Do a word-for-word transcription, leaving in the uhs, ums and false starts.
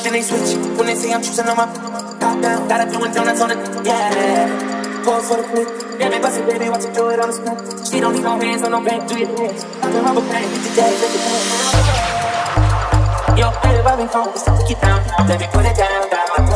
then they switch. When they say I'm choosing on my top down, gotta doing donuts on it, yeah. Pause for the clip. Baby, bust it, baby, watch you do it on the spin. She don't need no hands on no back, do your dance. I can rubber band, hit your daddy, let your hands. Yo, baby, I've been focused, take it down. Let me put it down, down.